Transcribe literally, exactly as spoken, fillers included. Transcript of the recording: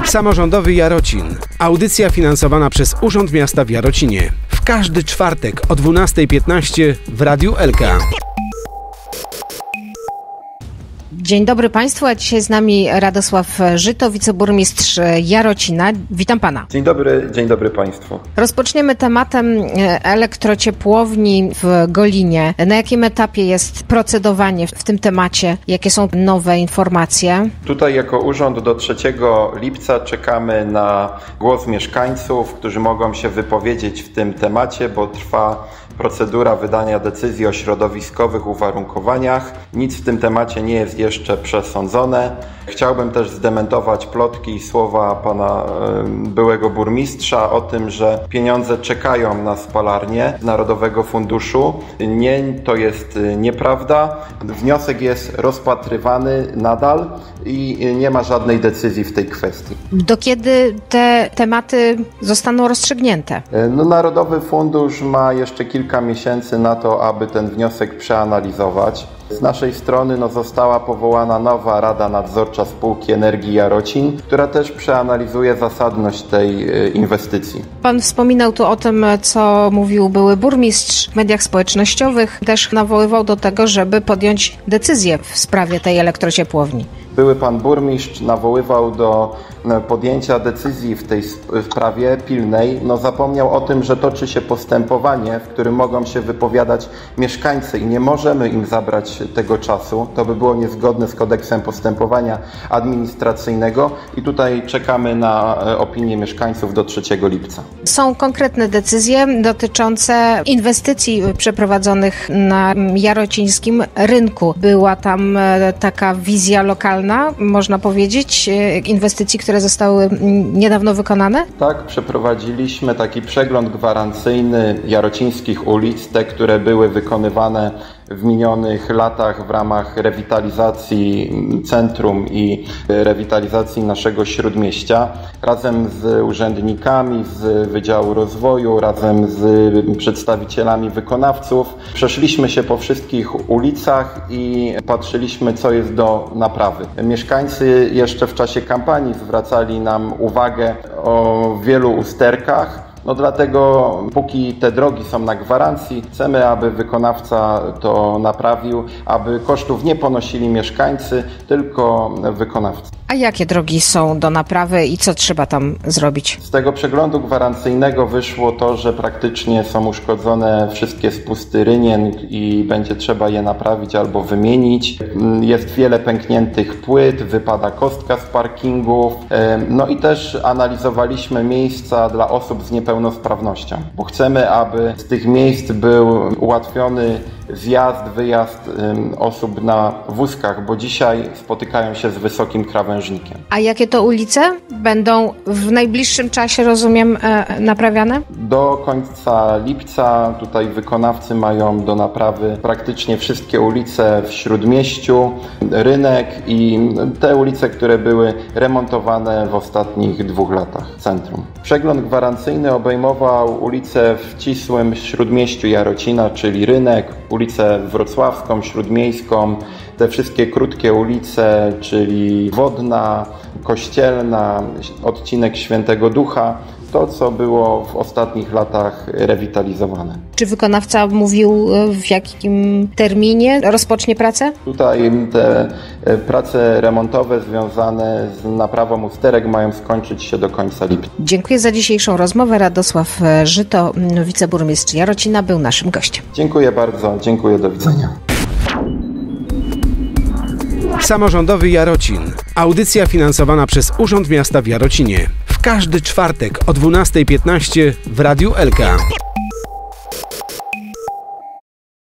Samorządowy Jarocin. Audycja finansowana przez Urząd Miasta w Jarocinie. W każdy czwartek o dwunastej piętnaście w Radiu L K. Dzień dobry Państwu, a dzisiaj z nami Radosław Żyto, wiceburmistrz Jarocina. Witam Pana. Dzień dobry, dzień dobry Państwu. Rozpoczniemy tematem elektrociepłowni w Golinie. Na jakim etapie jest procedowanie w tym temacie? Jakie są nowe informacje? Tutaj jako urząd do trzeciego lipca czekamy na głos mieszkańców, którzy mogą się wypowiedzieć w tym temacie, bo trwa procedura wydania decyzji o środowiskowych uwarunkowaniach. Nic w tym temacie nie jest jeszcze przesądzone. Chciałbym też zdementować plotki i słowa pana byłego burmistrza o tym, że pieniądze czekają na spalarnię z Narodowego Funduszu. Nie, to jest nieprawda. Wniosek jest rozpatrywany nadal i nie ma żadnej decyzji w tej kwestii. Do kiedy te tematy zostaną rozstrzygnięte? No, Narodowy Fundusz ma jeszcze kilka miesięcy na to, aby ten wniosek przeanalizować. Z naszej strony no, została powołana nowa Rada Nadzorcza Spółki Energii Jarocin, która też przeanalizuje zasadność tej inwestycji. Pan wspominał tu o tym, co mówił były burmistrz w mediach społecznościowych. Też nawoływał do tego, żeby podjąć decyzję w sprawie tej elektrociepłowni. Były pan burmistrz nawoływał do podjęcia decyzji w tej sprawie pilnej. No, zapomniał o tym, że toczy się postępowanie, w którym mogą się wypowiadać mieszkańcy i nie możemy im zabrać tego czasu. To by było niezgodne z kodeksem postępowania administracyjnego i tutaj czekamy na opinię mieszkańców do trzeciego lipca. Są konkretne decyzje dotyczące inwestycji przeprowadzonych na jarocińskim rynku. Była tam taka wizja lokalna, można powiedzieć, inwestycji, które zostały niedawno wykonane? Tak, przeprowadziliśmy taki przegląd gwarancyjny jarocińskich ulic, te, które były wykonywane w minionych latach w ramach rewitalizacji centrum i rewitalizacji naszego śródmieścia. Razem z urzędnikami z Wydziału Rozwoju, razem z przedstawicielami wykonawców przeszliśmy się po wszystkich ulicach i patrzyliśmy, co jest do naprawy. Mieszkańcy jeszcze w czasie kampanii zwracali nam uwagę o wielu usterkach. No dlatego póki te drogi są na gwarancji, chcemy, aby wykonawca to naprawił, aby kosztów nie ponosili mieszkańcy, tylko wykonawcy. A jakie drogi są do naprawy i co trzeba tam zrobić? Z tego przeglądu gwarancyjnego wyszło to, że praktycznie są uszkodzone wszystkie spusty rynien i będzie trzeba je naprawić albo wymienić. Jest wiele pękniętych płyt, wypada kostka z parkingów. No i też analizowaliśmy miejsca dla osób z niepełnosprawnością, bo chcemy, aby z tych miejsc był ułatwiony wjazd, wyjazd osób na wózkach, bo dzisiaj spotykają się z wysokim krawężnikiem. A jakie to ulice będą w najbliższym czasie, rozumiem, naprawiane? Do końca lipca tutaj wykonawcy mają do naprawy praktycznie wszystkie ulice w Śródmieściu, rynek i te ulice, które były remontowane w ostatnich dwóch latach w centrum. Przegląd gwarancyjny obejmował ulice w ścisłym Śródmieściu Jarocina, czyli rynek, ulicę Wrocławską, Śródmiejską, te wszystkie krótkie ulice, czyli Wodna, Kościelna, odcinek Świętego Ducha, to co było w ostatnich latach rewitalizowane. Czy wykonawca mówił, w jakim terminie rozpocznie pracę? Tutaj te prace remontowe związane z naprawą usterek mają skończyć się do końca lipca. Dziękuję za dzisiejszą rozmowę. Radosław Żyto, wiceburmistrz Jarocina, był naszym gościem. Dziękuję bardzo, dziękuję, do widzenia. Samorządowy Jarocin. Audycja finansowana przez Urząd Miasta w Jarocinie. W każdy czwartek o dwunastej piętnaście w Radiu L K.